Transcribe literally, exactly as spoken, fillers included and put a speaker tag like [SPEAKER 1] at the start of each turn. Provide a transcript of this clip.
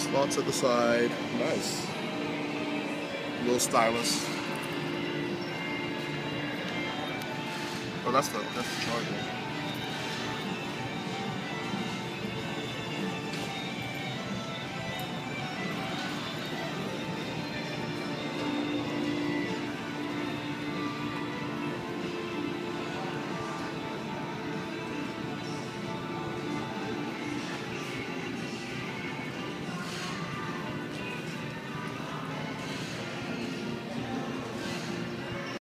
[SPEAKER 1] spots at the side.
[SPEAKER 2] Nice.
[SPEAKER 1] Little stylus. Oh, that's the that's the charger.